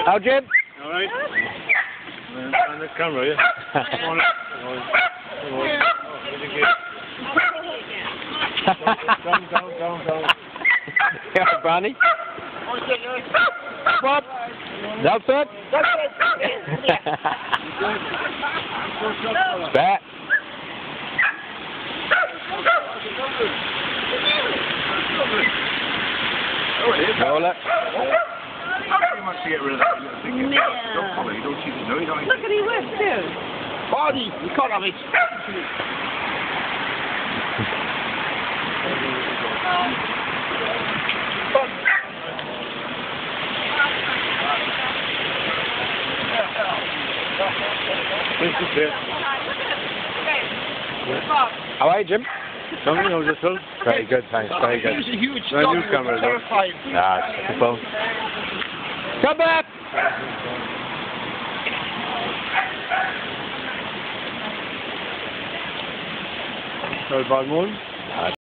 How, Jim? All right. On the camera, yeah. Come on. Come on. Down. Yeah, Brandy. Bob. That's it. Bet. Roll it. You want to get rid of that little thing. Don't follow, you don't cheat, no, you don't. Look at he went too. Body, you can't have it. This is it. How are you, Jim? Something else as well. Very good, thanks. Very good. It's a huge dog. New camera, Terrifying. Nah, it's beautiful. Come back! Sorry, bad one.